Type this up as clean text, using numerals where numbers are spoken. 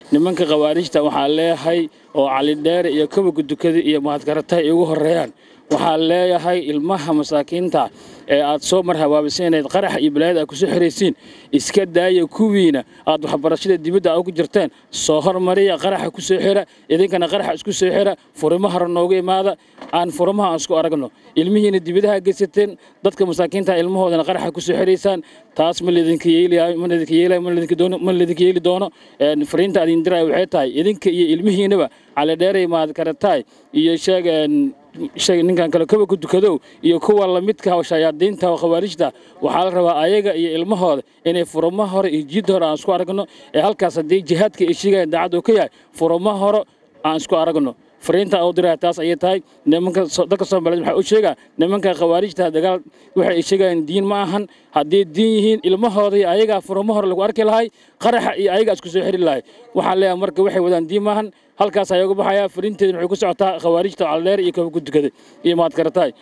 nimanka khawaarijta waxaa leeyahay oo cali dheer iyo kaba gudukada iyo mahadkarata ay ugu horeeyaan waxaa leeyahay ilmaha masaakiinta ee aad soo marhabaabiseenayd qarax iyo bilaad aad ku soo xireysiin iska daaya kuwiina aad waxbarashada dibadda ugu jirteen soo hormariya qaraxa ku soo xira idinkana qaraxa isku soo xira furimaha hore nooga imaada aan furimaha isku aragno ilmihiina dibadaha geysateen dadka masaakiinta ilmahoodana qaraxa ku soo xireysaan taas ma lidinka yeeli doono fariinta adin diray waxay tahay idinka iyo ilmihiinaba cali dheeray maad karataay iyo sheeg ninkan kale kaba ku dukadow iyo kuwa la midka hawshayaadiinta oo khawaarijta waxa la rabaa ayaga iyo ilmahooda inay furmo hore iyo jid hore aan isku aragno ee halkaas hadii jihaadka ay sheegayaan daacad oo ka yahay furmo hore aan isku aragno fariinta oo diray taas ay tahay nimanka dadka Soomaaliyeed waxa uu sheegaa nimanka khawaarijta dagaal waxay sheegayaan diin ma ahan hadii diin yihiin ilmahooda iyo ayaga furmo hore lagu arki lahay qaraxa iyo ayaga isku soo xiri lahay waxa leeyahay marka waxay wadaan diin ma ahan halkaas ayagu baxaya fariinteedu waxay ku socotaa khawaarijta cali dheer iyo kaba gudukada iyo maad karataay